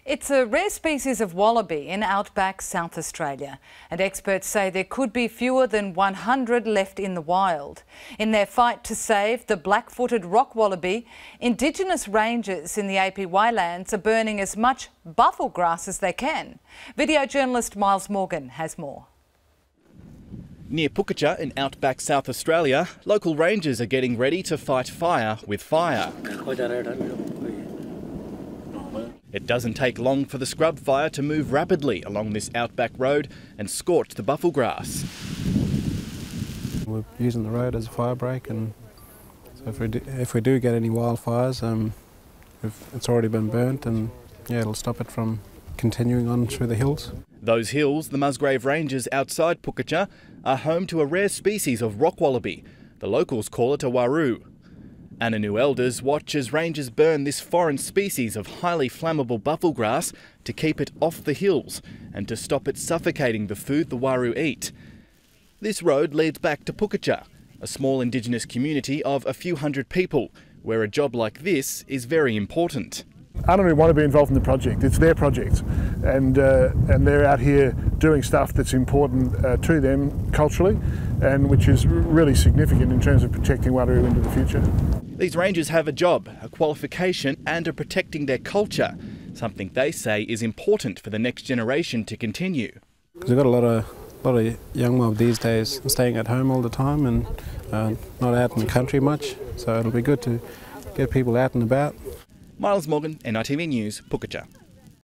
It's a rare species of wallaby in outback South Australia, and experts say there could be fewer than 100 left in the wild. In their fight to save the black-footed rock-wallaby, Indigenous rangers in the APY lands are burning as much buffel grass as they can. Video journalist Miles Morgan has more. Near Pukacha in outback South Australia, local rangers are getting ready to fight fire with fire. It doesn't take long for the scrub fire to move rapidly along this outback road and scorch the buffel grass. We're using the road as a fire break, and so if we do get any wildfires, it's already been burnt, and yeah, it'll stop it from continuing on through the hills. Those hills, the Musgrave Ranges outside Pukacha, are home to a rare species of rock-wallaby. The locals call it a waru. Ananu elders watch as rangers burn this foreign species of highly flammable buffel grass to keep it off the hills and to stop it suffocating the food the waru eat. This road leads back to Pukacha, a small Indigenous community of a few hundred people, where a job like this is very important. Ananu want to be involved in the project. It's their project, and they're out here doing stuff that's important to them culturally, and which is really significant in terms of protecting Waru into the future. These rangers have a job, a qualification, and are protecting their culture, something they say is important for the next generation to continue. Because we've got a lot of young mob these days staying at home all the time and not out in the country much, so it'll be good to get people out and about. Miles Morgan, NITV News, Pukacha.